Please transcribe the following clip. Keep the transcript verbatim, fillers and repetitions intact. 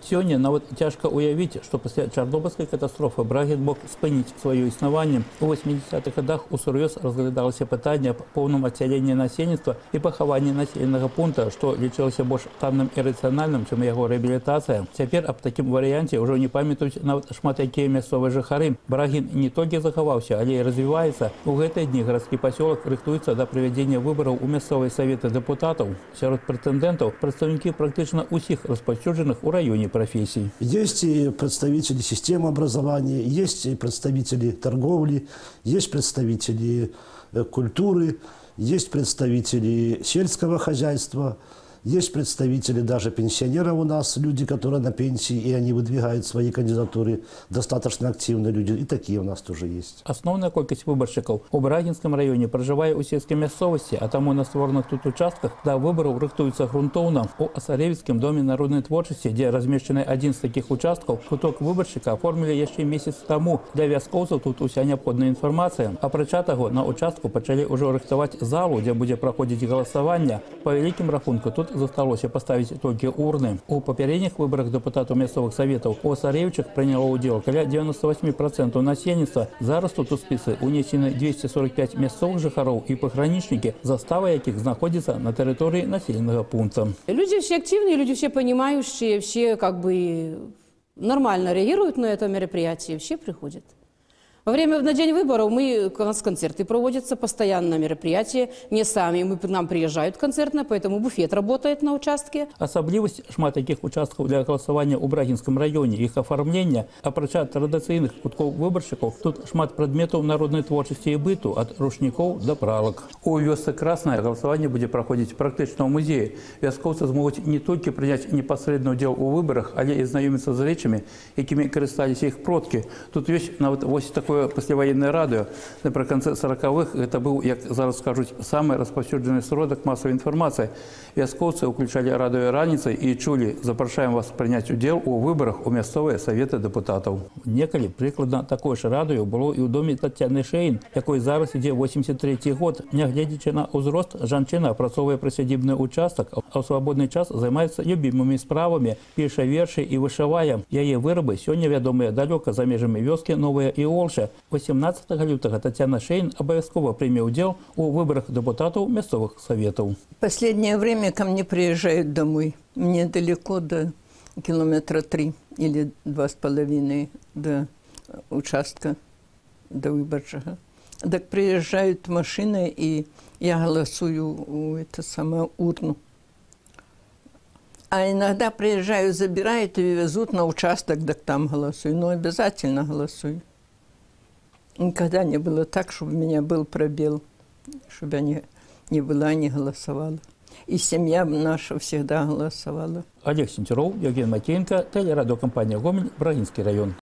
Сёння нават цяжка уявіць, што пасля чарнобыльскай катастрофы Брагін мог спыніць сваё існаванне. У восьмідзесятых гадах усур'ёз разглядалася пытанне аб поўным адсяленні насельніцтва і пахаванні населенага пункта, што лічылася больш танным і рацыянальным, чым яго рэабілітацыя. Цяпер аб такім варыянце ўжо не памятаюць нават шмат якія мясцовыя жыхары. Брагін не толькі захаваўся, але і развіваецца. У гэтыя дні гарадскі пасёлак рыхтуецца да правядзення выбараў у мясцовыя саветы дэпутатаў. Сярод прэтэндэнтаў прадстаўнікі практычна ўсіх распаўсюджаных у раёне профессий. Есть и представители системы образования, есть и представители торговли, есть представители культуры, есть представители сельского хозяйства, есть представители даже пенсионеров у нас, люди, которые на пенсии, и они выдвигают свои кандидатуры, достаточно активные люди, и такие у нас тоже есть. Основная колькасць выбаршчыкаў у Брагінскім раёне проживае ў сельскай мясцовасці, а таму на створаных тут участках да выбараў рыхтуюцца грунтоўна. У Асаревіцкім доме народнай творчасці, дзе размешчаны адзін з такіх участкаў, куток выбаршчыка аформілі яшчэ месяц таму. Для вяскоўцаў тут уся неабходная інфармацыя. Апрача таго, на участку пачалі ўжо рыхтаваць залу, дзе будзе праходзіць галасаванне. Па вялікім рахунку тут засталося паставіць толькі урны. У папярэдніх выбарах дэпутатаў мясцовых саветаў у Асаревічах прыняло ўдзел каля дзевяноста восьмі працэнтаў насельніцтва. Зараз тут у спісы унесены двести сорок пять мясцовых жыхароў і пагранічнікі, застава якіх знаходзіцца на тэрыторыі населенага пункта. Люди все активные, люди все понимающие, все как бы нормально реагируют на это мероприятие, все приходят. Во время, на день выборов мы, у нас концерты проводятся, постоянно мероприятия, не сами, мы, к нам приезжают концертно, поэтому буфет работает на участке. Асаблівасць шмат таких участкаў для галасавання ў Брагінскім раёне, іх афармлення, апрача традыцыйных куткоў выбаршчыкаў, тут шмат прадметаў народнай творчасці і быту, ад рушнікоў да пралак. У вёсцы Красная галасаванне будзе праходзіць практычна ў музеі. Вяскоўцы змогуць не толькі прыняць непасрэдны ўдзел у выбарах, але і знаёміцца з рэчамі, якімі карысталіся іх продкі. Тут ёсць нават вось такое пасляваеннае радыё. Напрыканцы саракавых гэта быў, як зараз скажуць, самы распаўсюджаны сродак масавай інфармацыі. Вяскоўцы ўключалі радыё раніцай і чулі: запрашаем вас прыняць удзел у выбарах у мясцовыя саветы дэпутатаў. Некалі прыкладна такое ж радыё было і ў доме Тацяны Шэйн, якой зараз ідзе восемьдесят трэці год. Нягледзячы на ўзрост, жанчына апрацоўвае прысядзібны ўчастак, а ў свабодны час займаецца любімымі справамі, піша вершы і вышывае. Яе вырабы сёння вядомыя далёка за межамі вёскі Новая Іолша. восемнадцатого лютага Татьяна Шейн обовязково примет удел у выборах депутатов местных советов. В последнее время ко мне приезжают домой. Мне далеко, до километра три или два с половиной до участка, до выборчика. Так приезжают машины, и я голосую у это самое урну. А иногда приезжают, забирают и везут на участок, так там голосую. Но обязательно голосую. Никогда не было так, чтобы у меня был пробел, чтобы я не, не была, не голосовала. И семья наша всегда голосовала. Олег Сентеров, Евгений Макеенко, телерадиокомпания «Гомель», Брагинский район.